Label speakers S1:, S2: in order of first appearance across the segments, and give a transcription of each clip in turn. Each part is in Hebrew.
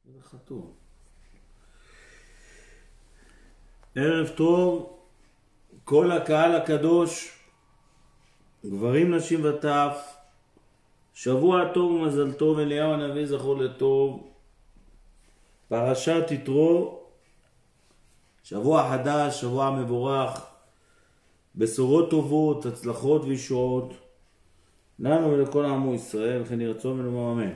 S1: זה חתום. ערב טוב, כל הקהל הקדוש, גברים, נשים וטף, שבוע טוב ומזל טוב, אליהו הנביא זכור לטוב, פרשת יתרו, שבוע חדש, שבוע מבורך, בשורות טובות, הצלחות וישועות, לנו ולכל עמו ישראל, כן ירצון ונאמר אמן.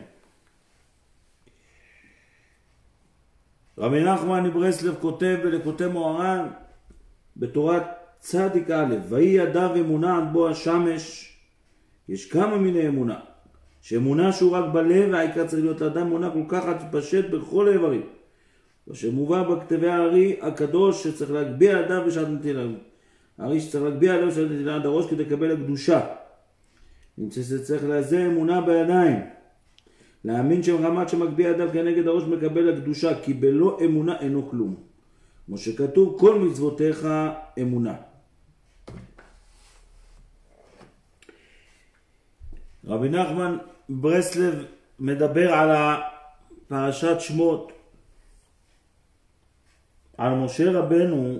S1: רבי נחמן מברסלב כותב בליקוטי מוהר"ן בתורת צדיק א', ויהי ידיו אמונה עד בוא השמש. יש כמה מיני אמונה, שאמונה שהוא רק בלב, והעיקר צריך להיות לאדם אמונה כל כך עד שתתפשט בכל האיברים, ושמובא בכתבי הארי הקדוש שצריך להגביה ידיו בשעת נטילה, הארי שצריך להגביה ידיו בשעת נטילה עד הראש כדי לקבל הקדושה. נמצא שצריך לזה אמונה בידיים, להאמין שמחמת שמגביה ידיו כנגד הראש מקבל הקדושה, כי בלא אמונה אינו כלום, כמו שכתוב כל מצוותיך אמונה. רבי נחמן ברסלב מדבר על פרשת שמות, על משה רבנו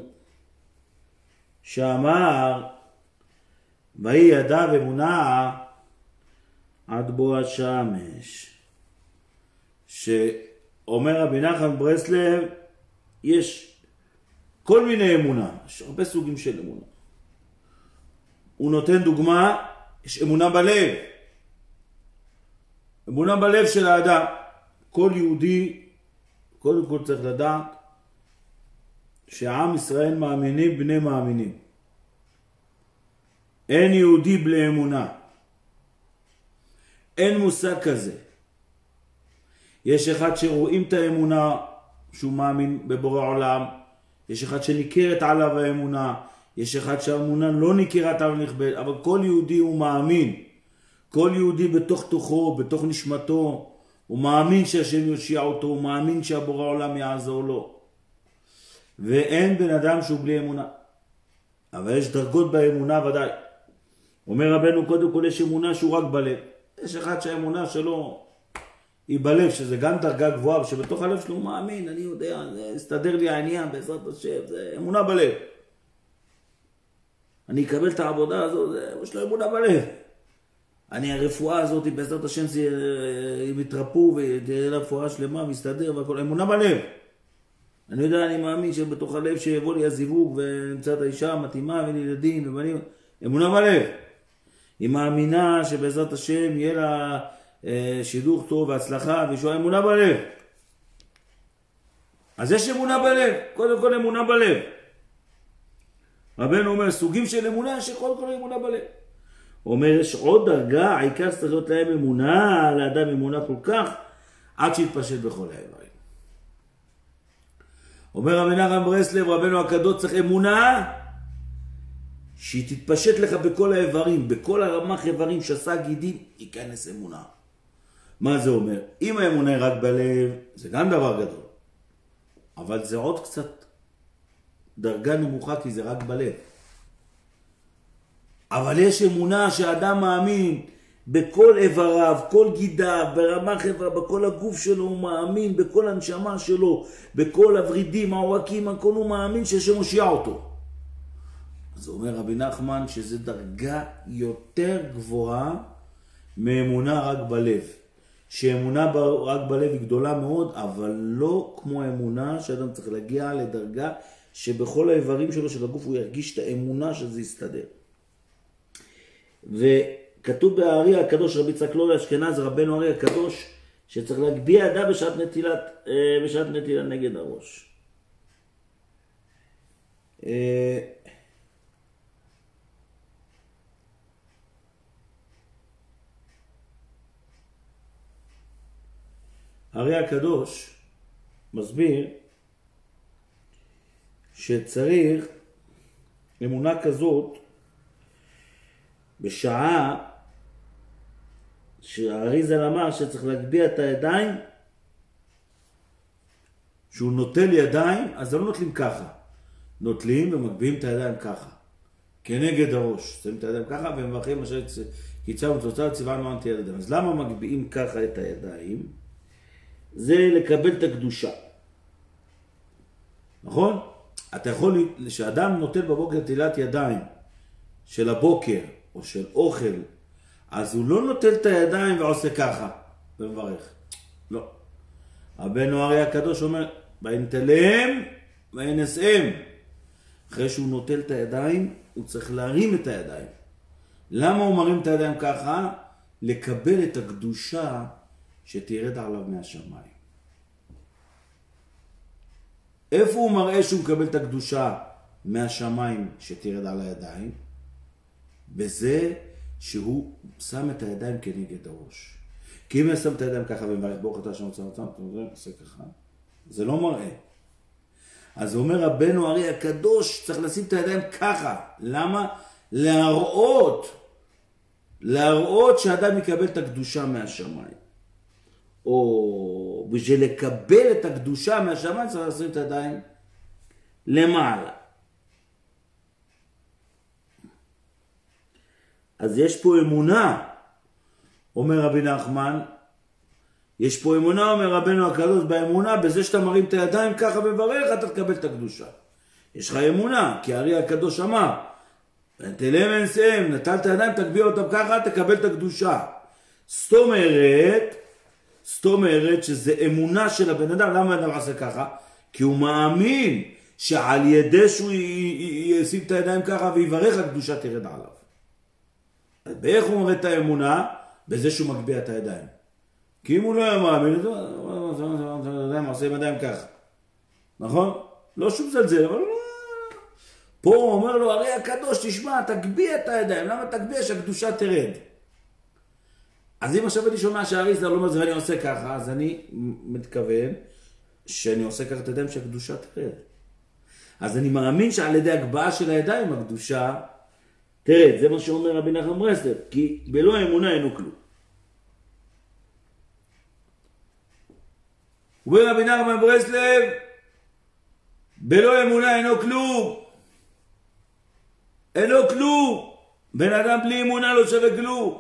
S1: שאמר ויהי ידיו אמונה עד בוא השמש. שאומר רבי נחמן ברסלב יש כל מיני אמונה, יש הרבה סוגים של אמונה. הוא נותן דוגמה, יש אמונה בלב, אמונה בלב של האדם. כל יהודי קודם כל צריך לדעת שעם ישראל מאמינים בני מאמינים, אין יהודי בלי אמונה, אין מושג כזה. יש אחד שרואים את האמונה שהוא מאמין בבורא עולם, יש אחד שניכרת עליו האמונה, יש אחד שהאמונה לא ניכרת עליו נכבד, אבל כל יהודי הוא מאמין, כל יהודי בתוך תוכו, בתוך נשמתו, הוא מאמין שהשם יושיע אותו, הוא מאמין שהבורא עולם יעזור לו, ואין בן אדם שהוא בלי אמונה. אבל יש דרגות באמונה ודאי. אומר רבנו קודם כל יש אמונה שהוא רק בלב, יש אחד שהאמונה שלו היא בלב, שזה גם דרגה גבוהה, שבתוך הלב שלו הוא מאמין, אני יודע, הסתדר לי העניין בעזרת השם, זה אמונה בלב. אני אקבל את העבודה הזאת, יש לו אמונה בלב. הרפואה הזאת בעזרת השם הם יתרפו ותהיה לה רפואה שלמה, מסתדר והכל, אמונה בלב. אני יודע, אני מאמין שבתוך הלב שיבוא לי הזיווג ונמצא את האישה המתאימה ולילדים ובנים, אמונה בלב. היא מאמינה שבעזרת השם יהיה לה שידוך טוב והצלחה וישועה, אמונה בלב. אז יש אמונה בלב, קודם כל אמונה בלב. רבנו אומר סוגים של אמונה שקודם כל אמונה בלב. הוא אומר יש עוד דרגה, העיקר צריך להיות להם אמונה, לאדם אמונה כל כך עד שיתפשט בכל האיברים. אומר רבי נחמן ברסלב רבנו הקדוש צריך אמונה שהיא תתפשט לך בכל האיברים, בכל הרמ"ח איברים, שס"ה גידים, ייכנס אמונה. מה זה אומר? אם האמונה היא רק בלב, זה גם דבר גדול, אבל זה עוד קצת דרגה נמוכה, כי זה רק בלב. אבל יש אמונה שאדם מאמין בכל איבריו, כל גידיו, ברמ"ח איבריו, בכל הגוף שלו הוא מאמין, בכל הנשמה שלו, בכל הוורידים, העורקים, הכל הוא מאמין שהשם מושיע אותו. אז אומר רבי נחמן שזה דרגה יותר גבוהה מאמונה רק בלב. שאמונה רק בלב היא גדולה מאוד, אבל לא כמו האמונה שאדם צריך להגיע לדרגה שבכל האיברים שלו של הגוף הוא ירגיש את האמונה שזה יסתדר. וכתוב בארי הקדוש רבי יצחק לוי אשכנז רבנו ארי הקדוש שצריך להגביה ידיו בשעת נטילה נגד הראש. הרי הקדוש מסביר שצריך אמונה כזאת בשעה שהאריזל אמר שצריך להגביה את הידיים, שהוא נוטל ידיים, אז לא נוטלים ככה, נוטלים ומגביהים את הידיים ככה, כנגד הראש, שמים את הידיים ככה ומברכים אשר קיצרנו תוצאה ציוונו אנטי ידיים. אז למה מגביהים ככה את הידיים? זה לקבל את הקדושה. נכון? אתה יכול, כשאדם נוטל בבוקר נטילת ידיים של הבוקר או של אוכל, אז הוא לא נוטל את הידיים ועושה ככה ומברך. לא. רבנו אריה הקדוש אומר, וינטלם וינשאם. אחרי שהוא נוטל את הידיים, הוא צריך להרים את הידיים. למה הוא מרים את הידיים ככה? לקבל את הקדושה שתירד עליו מהשמיים. איפה הוא מראה שהוא מקבל את הקדושה מהשמיים שתירד על הידיים? בזה שהוא שם את הידיים כנגד הראש. כי אם הוא שם את הידיים ככה ומברך ברוך אתה שם אתה עושה ככה, זה לא מראה. אז אומר רבנו אריה הקדוש, צריך לשים את הידיים ככה. למה? להראות שאדם יקבל את הקדושה מהשמיים. או בשביל לקבל את הקדושה מהשמיים צריך לשים את הידיים למעלה. אז יש פה אמונה, אומר רבי נחמן, יש פה אמונה, אומר רבנו הקדוש, באמונה, בזה שאתה מרים את הידיים ככה וברך, אתה תקבל את הקדושה. יש לך אמונה, כי האריה הקדוש אמר, ונטלם ונשאם, נטל את הידיים, תגביה אותם ככה, תקבל את הקדושה. זאת אומרת שזה אמונה של הבן אדם. למה הבן אדם עושה ככה? כי הוא מאמין שעל ידי שהוא ישים את הידיים ככה ויברך, הקדושה תרד עליו. באיך הוא מראה את האמונה? בזה שהוא מגביה את הידיים. כי אם הוא לא היה מאמין, הוא עושה עם הידיים ככה. נכון? לא שום זלזל, אבל פה הוא אומר לו, הרי הקדוש, תשמע, תגביה את הידיים. למה תגביה? שהקדושה תרד. אז אם עכשיו אני שומע שהאריסטו לא אומר זה ואני עושה ככה, אז אני מתכוון שאני עושה ככה את הידיים שהקדושה תרד. אז אני מאמין שעל ידי הגבהה של הידיים הקדושה תרד. זה מה שאומר רבי נחמן מברסלב, כי בלא האמונה אינו כלום. אומר רבי נחמן מברסלב, בלא אמונה אינו כלום. אינו כלום. בן אדם בלי אמונה לא שווה כלום.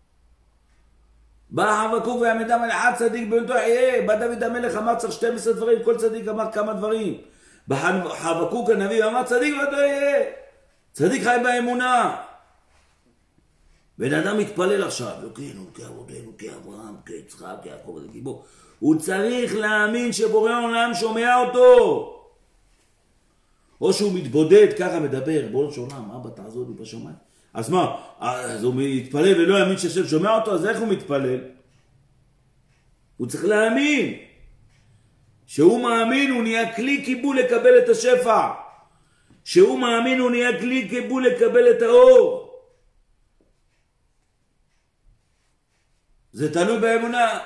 S1: בא חבקוק והעמדה מלאכת צדיק ביונתו יחיה. בא דוד המלך אמר צריך 12 דברים, כל צדיק אמר כמה דברים. בא חבקוק הנביא אמר צדיק ביונתו יחיה. צדיק חי באמונה. בן אדם מתפלל עכשיו, אלוקינו, כאבותינו, כאברהם, כיצחק, כיעקב, כגיבור. הוא צריך להאמין שבורא העולם שומע אותו. או שהוא מתבודד, ככה מדבר, בורא העולם, אבא תעזור לי בשמיים. אז מה? אז הוא מתפלל ולא יאמין שהשם שומע אותו, אז איך הוא מתפלל? הוא צריך להאמין. שהוא מאמין, הוא נהיה כלי קיבול לקבל את השפע. שהוא מאמין, הוא נהיה כלי קיבול לקבל את האור. זה תלוי באמונה.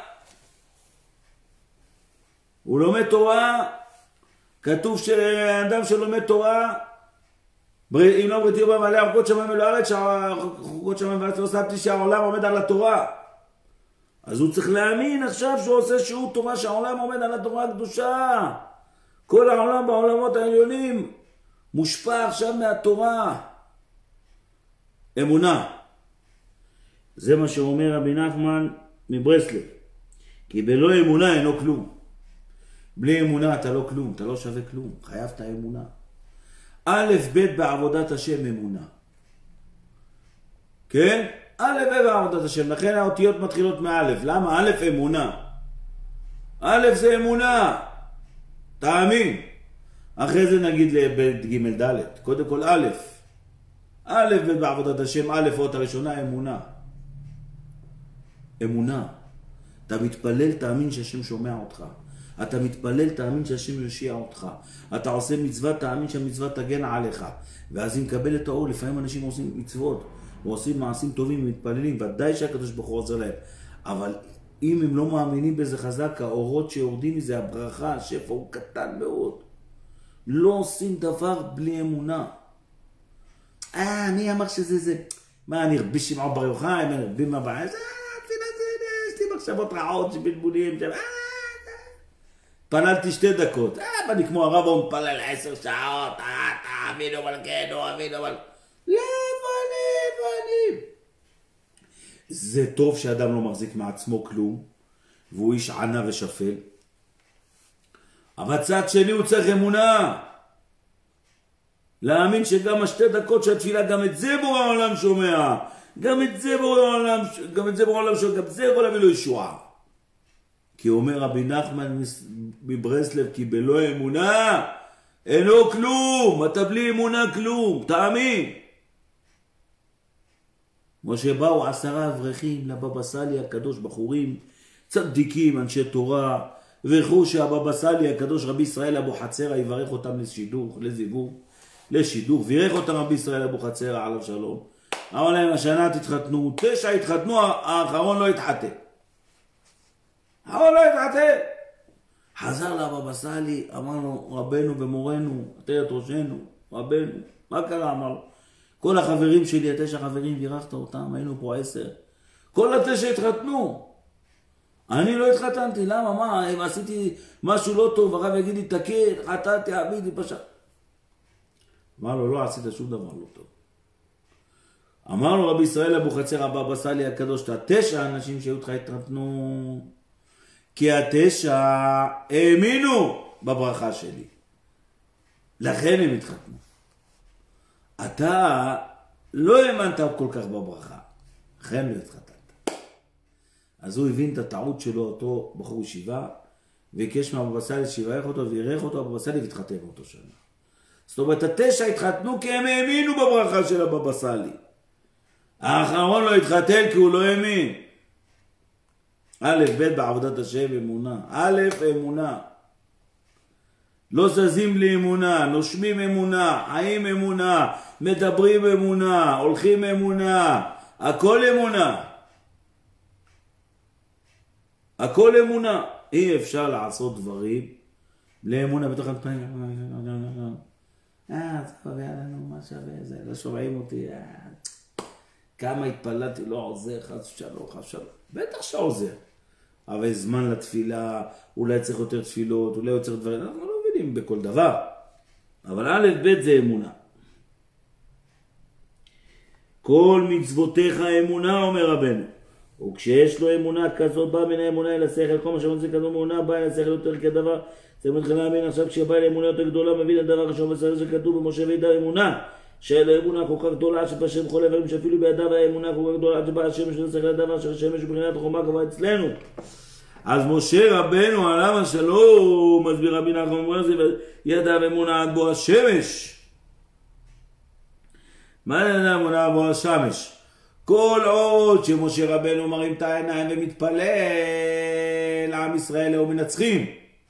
S1: הוא לומד תורה, כתוב שאדם שלומד תורה, אם לא בריתי ובא ועליה חוקות שמיים אלו הארץ, חוקות שמיים וארץ לא שמתי שהעולם עומד על התורה. אז הוא צריך להאמין עכשיו שהוא עושה שיעור תורה שהעולם עומד על התורה הקדושה. כל העולם בעולמות העליונים מושפע עכשיו מהתורה. אמונה. זה מה שאומר רבי נחמן מברסלב. כי בלא אמונה אינו כלום. בלי אמונה אתה לא כלום, אתה לא שווה כלום. חייבת אמונה. א' ב' בעבודת השם אמונה. כן? א' ב' בעבודת השם. לכן האותיות מתחילות מא'. למה? א' אמונה. א' זה אמונה. תאמין. אחרי זה נגיד לב' ג' ד'. קודם כל א'. א' ב' בעבודת השם. א' אות הראשונה אמונה. אמונה. אתה מתפלל, תאמין שהשם שומע אותך. אתה מתפלל, תאמין שהשם יושיע אותך. אתה עושה מצווה, תאמין שהמצווה תגן עליך. ואז אם מקבל את האור, לפעמים אנשים עושים מצוות, ועושים מעשים טובים ומתפללים, ודאי שהקדוש ברוך הוא עוזר להם. אבל אם הם לא מאמינים בזה חזק, האורות שיורדים מזה, הברכה, השפע הוא קטן מאוד. לא עושים דבר בלי אמונה. מי אמר שזה זה? מה, אני רבי שמעון בר יוחאי, אני רבי מבעי, יש לי מחשבות רעות שבלבולים, פנלתי 2 דקות. אני כמו הרב הוא מפלל 10 שעות. אבינו מלכנו, אבינו מלכנו. לבנים. זה טוב שאדם לא מחזיק מעצמו כלום, והוא איש ענה ושפל. אבל צד שני הוא צריך אמונה. להאמין שגם השתי דקות של התפילה, גם את זה בורא העולם שומע. גם את זה בורא העולם שומע, גם זה יכול להביא לו ישועה. כי אומר רבי נחמן מברסלב, כי בלא אמונה אינו כלום. אתה בלי אמונה כלום, תאמין. כמו שבאו 10 אברכים לבבא סאלי הקדוש, בחורים צדיקים, אנשי תורה, וכו שהבבא סאלי הקדוש רבי ישראל אבו חצרה יברך אותם לשידוך, וירך אותם רבי ישראל אבו חצרה עליו שלום. אמר להם, השנה תתחתנו, 9 התחתנו, האחרון לא התחתן. חזר לבבא סאלי, אמר לו, רבנו ומורנו, עטרת ראשנו, רבנו, מה קרה? אמר לו, כל החברים שלי, 9 חברים, בירכת אותם, היינו פה 10. כל 9 התחתנו. אני לא התחתנתי, למה? מה? אם עשיתי משהו לא טוב, הרב יגיד לי, תקן, חטאתי, עבידי, פשע. אמר לו, לא עשית שום דבר לא טוב. אמר לו רבי ישראל אבו חצר הבבא סאלי הקדוש, 9 אנשים שהיו לך התחתנו, כי 9 האמינו בברכה שלי. לכן הם התחתנו. אתה לא האמנת כל כך בברכה, לכן לא התחתנת. אז הוא הבין את הטעות שלו, אותו בחור ישיבה, והקש מהבבא סאלי שיברך אותו וירך אותו, הבבא סאלי והתחתן אותו שנה. זאת אומרת, 9 התחתנו כי הם האמינו בברכה של הבבא סאלי. האחרון לא התחתן כי הוא לא האמין. א' ב' בעבודת השם אמונה. אמונה. לא זזים לאמונה, נושמים אמונה, חיים אמונה, מדברים אמונה, הולכים אמונה, הכל אמונה. הכל אמונה. אי אפשר לעשות דברים לאמונה בתוך הפנים. זה קובע לנו מה שווה, זה לא שומעים אותי. כמה התפללתי, לא עוזר, חס ושלום. בטח שעוזר. אבל זמן לתפילה, אולי צריך יותר תפילות, אולי יותר דברים, אנחנו לא מבינים בכל דבר. אבל א' ב' זה אמונה. כל מצוותיך אמונה, אומר רבנו. וכשיש לו אמונה כזאת, בא מן האמונה אל השכל, כל מה שאומרים זה כזאת אמונה, בא אל השכל יותר כדבר. זה מתחיל להאמין עכשיו כשבא אל אמונה יותר גדולה, מבין הדבר ראשון בסדר שכתוב במשה וידע אמונה. שאלה אמונה כל כך גדולה שבשם כל איברים שאפילו בידיו האמונה כל כך גדולה עד שבא השמש ונצטרך לדבר שהשמש בבחינת החומה קבעה אצלנו. אז משה רבנו עליו השלום, מסביר רבי נחמן אומר זה, ידע אמונה עד בוא השמש. מה ידע אמונה עד בוא השמש? כל עוד שמשה רבנו מרים את העיניים ומתפלל, לעם ישראל הוא מנצחים.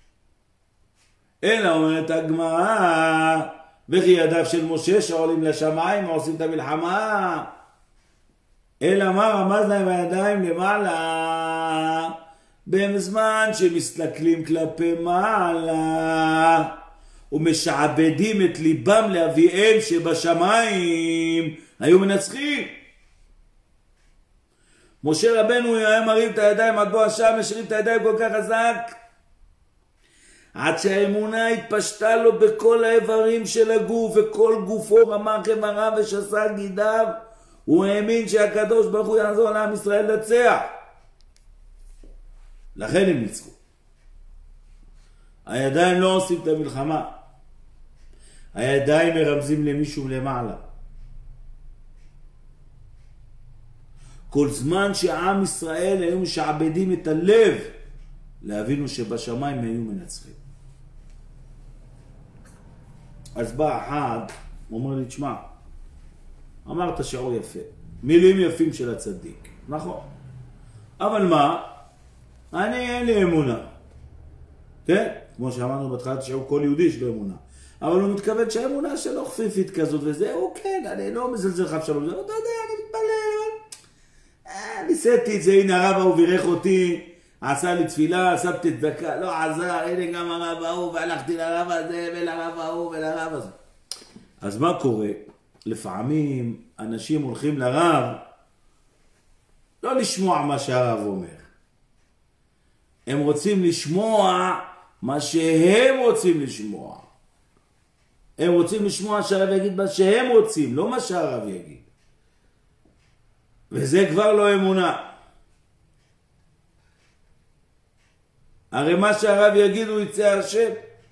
S1: אלא אומרת הגמרא, וכי ידיו של משה שעולים לשמיים ועושים את המלחמה. אלא מה רמז להם הידיים למעלה, בזמן שמסתכלים כלפי מעלה ומשעבדים את ליבם לאביהם שבשמיים, היו מנצחים. משה רבנו היה מרים את הידיים עד בוא השמש, הרים את הידיים כל כך חזק עד שהאמונה התפשטה לו בכל האיברים של הגוף, וכל גופו רמח איבריו ושסה גידיו. הוא האמין שהקדוש ברוך הוא יעזור לעם ישראל לנצח. לכן הם ניצחו. הידיים לא עושים את המלחמה, הידיים מרמזים למישהו למעלה. כל זמן שעם ישראל היו משעבדים את הלב להבינו שבשמיים היו מנצחים. אז בא אחד, הוא אומר לי, תשמע, אמרת שיעור יפה, מילים יפים של הצדיק, נכון, אבל מה? אני אין לי אמונה, כן? כמו שאמרנו בתחילת שיעור, כל יהודי יש לו אמונה, אבל הוא מתכוון שהאמונה שלו חפיפית כזאת וזה, הוא כן, אני לא מזלזל חף שלום, אתה יודע, אני מתפלל, ניסיתי את זה, הנה הרב הוא בירך אותי, עשה לי תפילה, שמתי צדקה, לא עזר, הנה גם הרב ההוא, והלכתי לרב הזה ולרב ההוא ולרב הזה. אז מה קורה? לפעמים אנשים הולכים לרב לא לשמוע מה שהרב אומר. הם רוצים לשמוע מה שהם רוצים לשמוע. הם רוצים לשמוע שהרב יגיד מה שהם רוצים, לא מה שהרב יגיד. וזה כבר לא אמונה. הרי מה שהרב יגיד הוא יצא השם.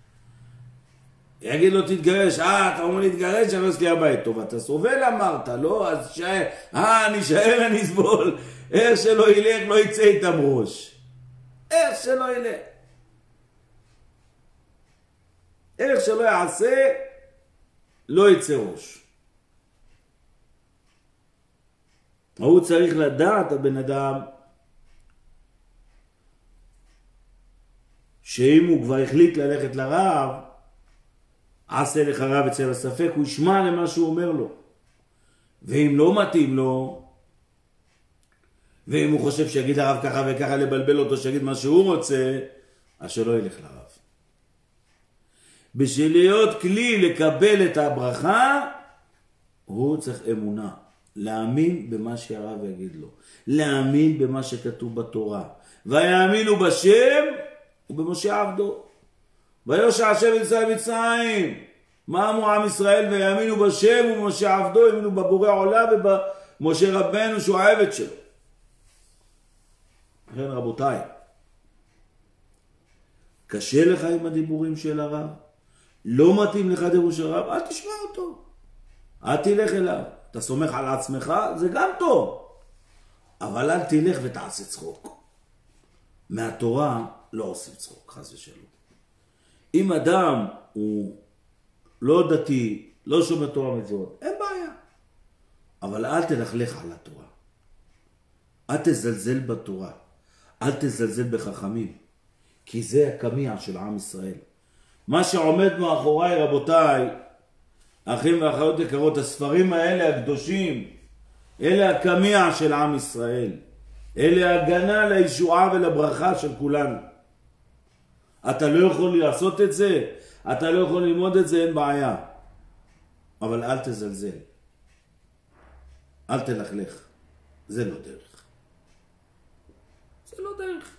S1: יגיד לו תתגרש, אתה אומר להתגרש, אני לא אסלי הבית. טוב, אתה סובל אמרת, לא? אז שער, אני שער, אני אסבול. איך שלא ילך, לא יצא איתם ראש. איך שלא ילך. איך שלא יעשה, לא יצא ראש. הוא צריך לדעת, הבן אדם, שאם הוא כבר החליט ללכת לרב, עשה לך רב אצל הספק, הוא ישמע למה שהוא אומר לו. ואם לא מתאים לו, ואם הוא חושב שיגיד לרב ככה וככה לבלבל אותו, שיגיד מה שהוא רוצה, אז שלא ילך לרב. בשביל להיות כלי לקבל את הברכה, הוא צריך אמונה. להאמין במה שהרב יגיד לו. להאמין במה שכתוב בתורה. ויאמינו בשם ובמשה עבדו. ויושע השם את ישראל מצרים. מה אמרו עם ישראל? ויאמינו בשם ובמשה עבדו. האמינו בבורא עולם ובמשה רבנו שהוא העבד שלו. לכן רבותיי, קשה לך עם הדיבורים של הרב? לא מתאים לך דיבור של הרב? אל תשמע אותו. אל תלך אליו. אתה סומך על עצמך, זה גם טוב. אבל אל תלך ותעשה צחוק. מהתורה לא עושים צחוק, חס ושלום. אם אדם הוא לא דתי, לא שומע תורה מצוות, אין בעיה. אבל אל תלכלך על התורה. אל תזלזל בתורה. אל תזלזל בחכמים. כי זה הקמיע של עם ישראל. מה שעומד מאחוריי, רבותיי, אחים ואחיות יקרות, הספרים האלה הקדושים, אלה הקמיע של עם ישראל. אלה הגנה לישועה ולברכה של כולנו. אתה לא יכול לעשות את זה, אתה לא יכול ללמוד את זה, אין בעיה. אבל אל תזלזל. אל תלכלך. זה לא דרך. זה לא דרך.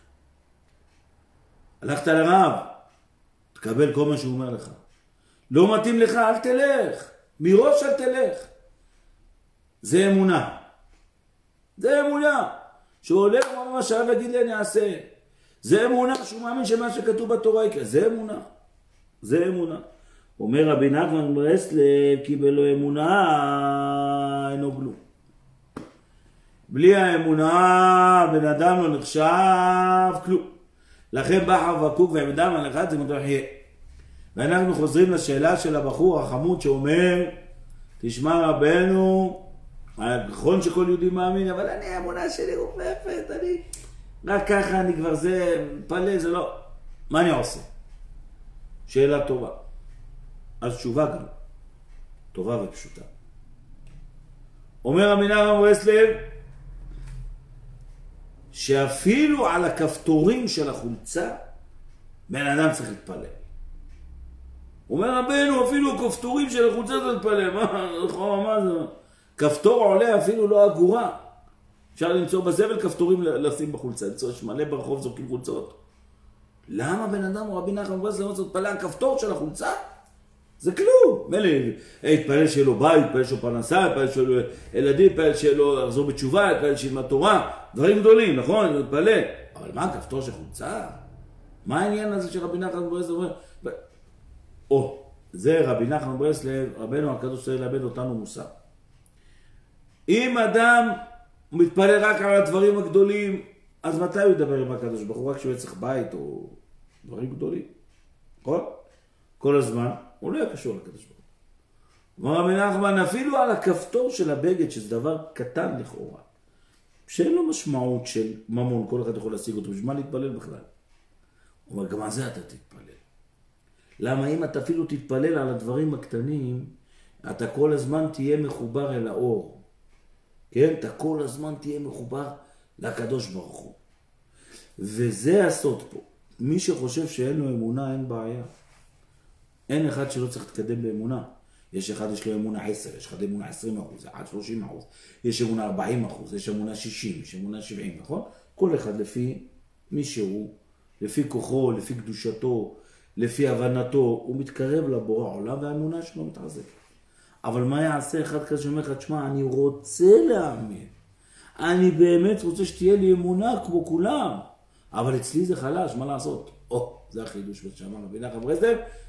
S1: הלכת לרב, תקבל כל מה שהוא אומר לך. לא מתאים לך, אל תלך. מראש אל תלך. זה אמונה. זה אמונה. שהוא הולך מה שהרב יגיד לי אני אעשה. זה אמונה שהוא מאמין שמה שכתוב בתורה יקרה. זה אמונה. זה אמונה. אומר רבי נחמן ברסלב, כי בלא אמונה אינו כלום. בלי האמונה בן אדם לא נחשב כלום. לכן בא חבקוק ועמדם על אחד זה מותר חיה. ואנחנו חוזרים לשאלה של הבחור החמוד שאומר, תשמע רבנו, נכון שכל יהודי מאמין, אבל אני האמונה שלי רופפת, אני רק ככה אני כבר זה, פלא זה לא. מה אני עושה? שאלה טובה. אז תשובה גם. טובה ופשוטה. אומר רבי נחמן ברסלב, שאפילו על הכפתורים של החולצה, בן אדם צריך להתפלל. אומר רבנו, אפילו הכפתורים של החולצה צריך להתפלל. מה זה? כפתור עולה אפילו לא אגורה. אפשר למצוא בזבל כפתורים לשים בחולצה. יש מלא ברחוב זורקים חולצות. למה בן אדם רבי נחמן ברסלב לא צריך להתפלל על הכפתור של החולצה? זה כלום. מלא, התפלל שיהיה לו בית, התפלל שיהיה לו פרנסה, התפלל שיהיה לו ילדים, התפלל שיהיה לו לחזור בתשובה, התפלל שילמד תורה, דברים גדולים, נכון? התפלל. אבל מה, כפתור של חולצה? מה העניין הזה של רבי נחמן ברסלב אומר? זה רבי נחמן ברסלב, רבנו הקדוש צריך לאבד אותנו מוסר. אם אדם מתפלל רק על הדברים הגדולים, אז מתי הוא ידבר עם הקדוש ברוך הוא? רק שהוא יצריך בית או דברים גדולים. נכון? כל הזמן. הוא לא יהיה קשור לקדוש ברוך הוא. אומר רבי נחמן, אפילו על הכפתור של הבגד, שזה דבר קטן לכאורה, שאין לו משמעות של ממון, כל אחד יכול להשיג אותו, בשביל מה להתפלל בכלל? הוא אומר, גם על זה אתה תתפלל. למה אם אתה אפילו תתפלל על הדברים הקטנים, אתה כל הזמן תהיה מחובר אל האור. כן? אתה כל הזמן תהיה מחובר לקדוש ברוך הוא. וזה הסוד פה. מי שחושב שאין לו אמונה, אין בעיה. אין אחד שלא צריך להתקדם באמונה. יש אחד יש לו אמונה 10, יש אחד אמונה 20%, אחד 30%, יש אמונה 40%, יש אמונה 60, יש אמונה 70, נכון? כל אחד לפי מי שהוא, לפי כוחו, לפי קדושתו, לפי הבנתו, הוא מתקרב לבורא עולם והאמונה שלו מתחזקת. אבל מה יעשה אחד כזה שאומר לך, תשמע, אני רוצה להאמין. אני באמת רוצה שתהיה לי אמונה כמו כולם. אבל אצלי זה חלש, מה לעשות? זה החידוש שאמר רבי נחמן ברסלב.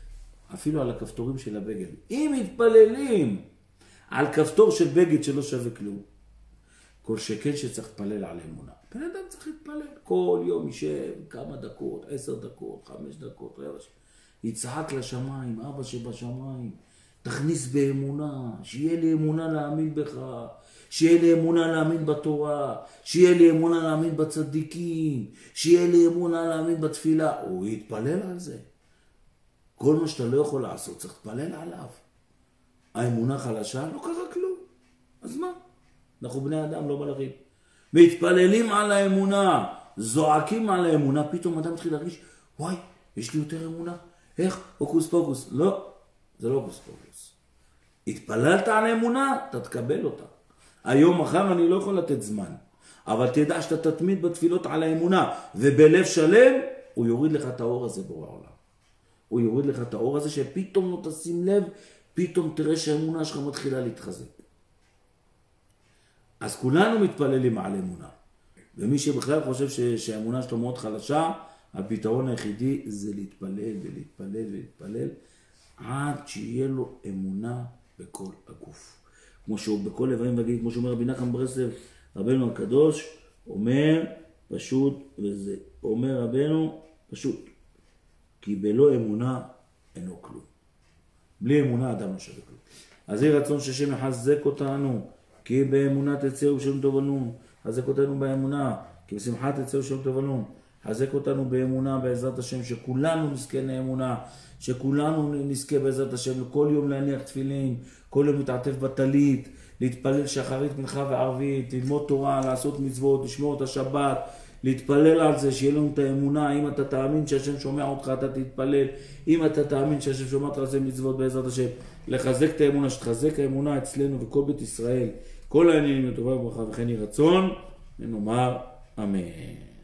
S1: אפילו על הכפתורים של הבגד. אם מתפללים על כפתור של בגד שלא שווה כלום, כל שכן שצריך להתפלל על אמונה. בן אדם צריך להתפלל. כל יום יישב כמה דקות, 10 דקות, 5 דקות, יצעק לשמיים, אבא שבשמיים, תכניס באמונה, שיהיה לי אמונה להאמין בך, שיהיה לי אמונה להאמין בתורה, שיהיה לי אמונה להאמין בצדיקים, שיהיה לי אמונה להאמין בתפילה. הוא יתפלל על זה. כל מה שאתה לא יכול לעשות, צריך להתפלל עליו. האמונה חלשה, לא קרה כלום. אז מה? אנחנו בני אדם, לא מלאכים. מתפללים על האמונה, זועקים על האמונה, פתאום אדם מתחיל להרגיש, וואי, יש לי יותר אמונה. איך? הוקוס פוקוס. לא, זה לא הוקוס פוקוס. התפללת על האמונה, אתה תקבל אותה. היום מחר אני לא יכול לתת זמן, אבל תדע שאתה תתמיד בתפילות על האמונה, ובלב שלם, הוא יוריד לך את האור הזה בורא העולם. הוא יוריד לך את האור הזה שפתאום לא תשים לב, פתאום תראה שהאמונה שלך מתחילה להתחזק. אז כולנו מתפללים על אמונה. ומי שבכלל חושב שהאמונה שלו מאוד חלשה, הפתרון היחידי זה להתפלל ולהתפלל ולהתפלל, עד שיהיה לו אמונה בכל הגוף. כמו שהוא בכל לבעים וגיד, כמו שאומר רבי נחמן ברסלב, רבנו הקדוש, אומר פשוט, וזה אומר רבנו פשוט, כי בלא אמונה אינו כלום. בלי אמונה אדם לא שווה כלום. אז יהי רצון שהשם יחזק אותנו, כי באמונה תצאו ושלום טוב לנו. חזק אותנו באמונה, כי בשמחה תצאו ושלום טוב לנו. חזק אותנו באמונה בעזרת השם, שכולנו נזכה לאמונה, שכולנו נזכה בעזרת השם לכל יום להניח תפילין, כל יום להתעטף בטלית, להתפלל שחרית מנחה וערבית, ללמוד תורה, לעשות מצוות, לשמור את השבת, להתפלל על זה, שיהיה לנו את האמונה. אם אתה תאמין שהשם שומע אותך, אתה תתפלל. אם אתה תאמין שהשם שומע אותך, זה מצוות בעזרת השם. לחזק את האמונה, שתחזק האמונה אצלנו וכל בית ישראל. כל העניינים לטובה וברכה וכן יהי רצון, ונאמר אמן.